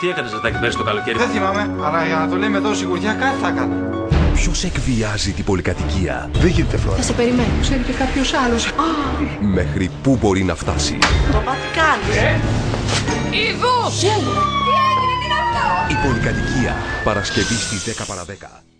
Τι έκανες Ζατάκη πέρυσι το καλοκαίρι? Δεν θυμάμαι, αλλά για να το λέει με τόση σιγουριά κάτι θα έκανα. Ποιος εκβιάζει την πολυκατοικία? Δεν γίνεται Φλόρα. Θα σε περιμένω. Ξέρει και κάποιος άλλος. Μέχρι πού μπορεί να φτάσει? Παπά, τι κάνεις? Ειδούς! Τι έγινε, τι είναι αυτό? Η πολυκατοικία. Παρασκευή στις 10 παρα 10.